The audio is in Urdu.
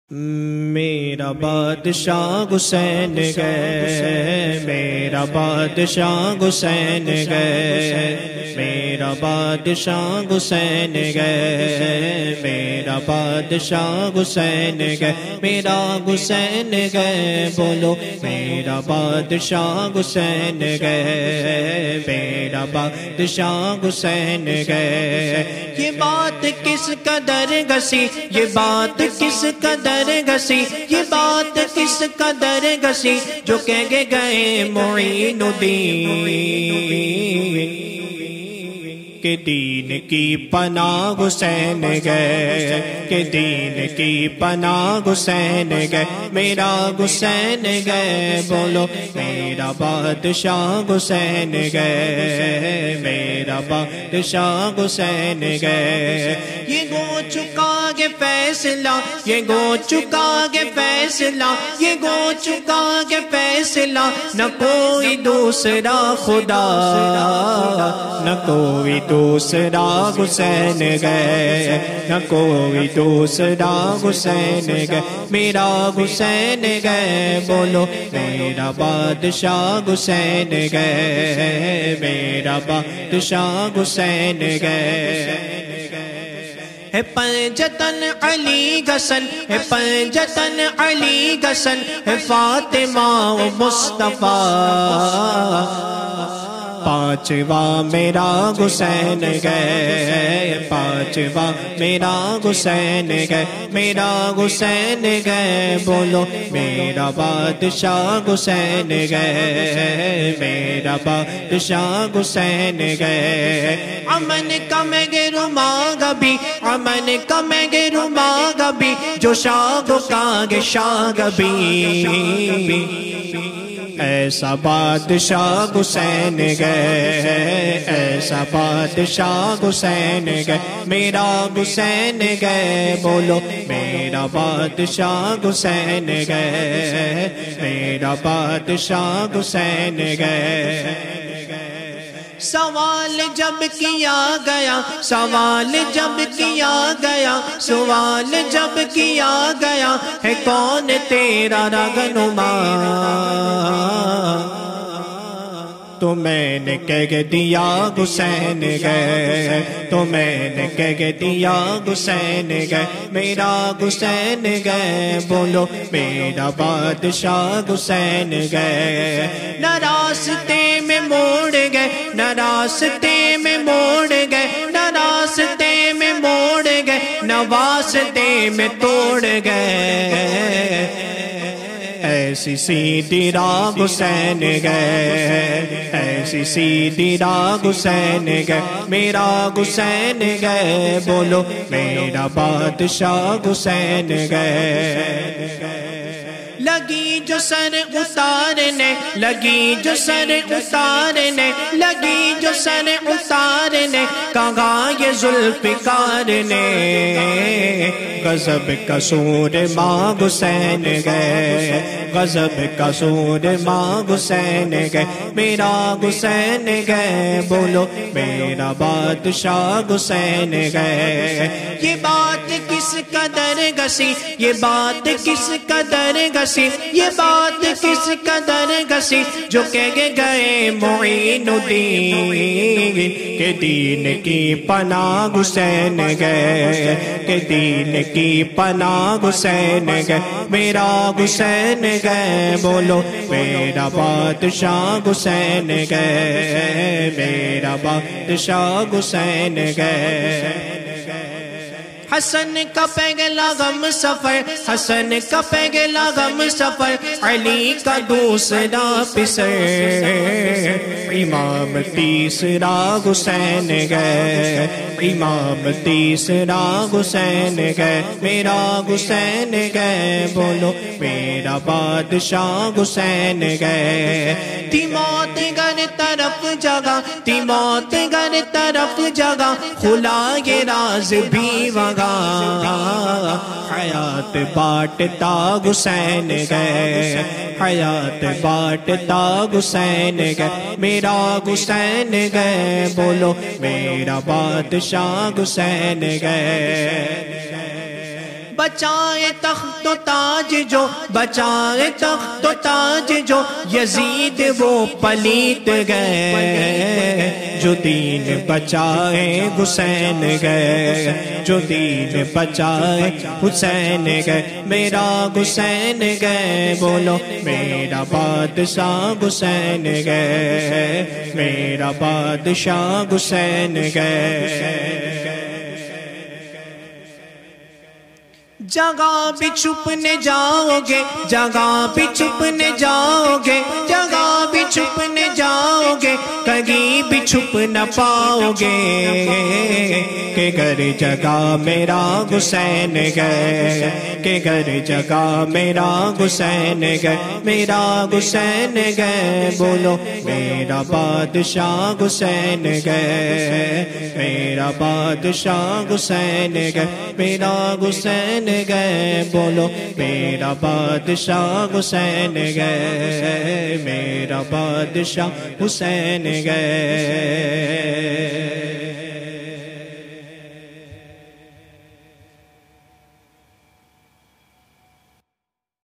میرا بادشاہ حسین گئے، میرا بادشاہ حسین گئے، میرا بادشاہ حسین گئے، میرا بادشاہ حسین گئے، میرا حسین گئے، بولو میرا بادشاہ حسین گئے، میرا بادشاہ حسین گئے۔ یہ بات کس قدر گسی، یہ بات کس قدر گسی، یہ بات کس قدر گسی، جو کہہ گئے معین الدین کہ دین کی پناہ حسین گئے، کہ دین کی پناہ حسین گئے، میرا حسین گئے، بولو میرا بادشاہ حسین گئے، میرا بادشاہ حسین گئے۔ یہ گو چکا گے فیصلہ، یہ گو چکا گے فیصلہ، یہ گو چکا گے فیصلہ، نہ کوئی دوسرا خدا، نہ کوئی دوسرا حسین گئے، نہ کوئی دوسرا حسین گئے، میرا حسین گئے، بولو میرا بادشاہ حسین گئے، میرا بادشاہ حسین گئے۔ ہے پنجتن علی گسن، ہے پنجتن علی گسن، ہے فاطمہ و مصطفیٰ، پانچواں میرا حسین گئے، پانچواں میرا حسین گئے، میرا حسین گئے، بولو میرا بادشاہ حسین گئے، میرا بادشاہ حسین گئے۔ امن کا میں گرو مانگا بھی، امن کا میں گرو مانگا بھی، جو شاہ کا گے شاہ بھی، ایسا بادشاہ حسین گئے، ایسا بادشاہ حسین گئے، میرا حسین گئے، بولو میرا بادشاہ حسین گئے، میرا بادشاہ حسین گئے۔ سوال جب کیا گیا، سوال جب کیا گیا، سوال جب کیا گیا، ہے کون تیرا رہنما، تو میں نے کہہ دیا حسین گئے، تو میں نے کہہ دیا حسین گئے، میرا حسین گئے، بولو میرا بادشاہ حسین گئے۔ نہ راستے میں موڑ گئے، نہ راستے میں موڑ گئے، نہ راستے میں موڑ گئے، نہ واسطے میں توڑ گئے، ایسی سیدھی راہ حسین گئے، ایسی سیدھی راہ حسین گئے، میرا حسین گئے، بولو میرا بادشاہ حسین گئے۔ لگی جو سر اتارنے، لگی جو سر اتارنے، لگی جو سر اتارنے، کہاں یہ ذوالفقار نے، غضب کا سور ماں حسین گئے، غضب کا سور ماں حسین گئے، میرا حسین گئے، بولو میرا بادشاہ حسین گئے۔ یہ بات کس قدر گسی، یہ بات کس قدر گسی، یہ بات کس قدر گسی، جو کہہ گئے معین الدین کہ دین کی پناہ حسین گئے، کہ دین کی پناہ حسین گئے، میرا حسین گئے، بولو میرا بادشاہ حسین گئے، میرا بادشاہ حسین گئے۔ حسن کا پہلا غم سفر، حسن کا پہلا غم سفر، علی کا دوسرا پسر، امام تیسرا حسین گئے، امام تیسرا حسین گئے، میرا حسین گئے، بولو میرا بادشاہ حسین گئے۔ تھی موت گر طرف جگہ، تھی موت گر طرف جگہ، کھلا یہ راز بھی وگا، حیات بانٹتا حسین گئے، حیات بانٹتا حسین گئے، میرا حسین گئے، بولو میرا بادشاہ حسین گئے۔ بچائے تخت و تاج جو، بچائے تخت و تاج جو، یزید وہ پلیت گئے، جو دین بچائے حسین گئے، جو دین بچائے حسین گئے، میرا حسین گئے، بولو میرا بادشاہ حسین گئے، میرا بادشاہ حسین گئے۔ جگہ بھی چھپنے جاؤ گے، جگہ بھی چھپنے جاؤ گے، جگہ بھی چھپنے جاؤ گے، کہیں بھی چھپ نہ پاؤ گے، کہ گھر جگہ میرا حسین گئے، کہ گھر جگہ میرا حسین گئے، میرا حسین گئے، بولو میرا بادشاہ حسین گئے، میرا بادشاہ حسین گئے، میرا حسین گئے، بولو میرا بادشاہ حسین گئے، میرا بادشاہ حسین گئے۔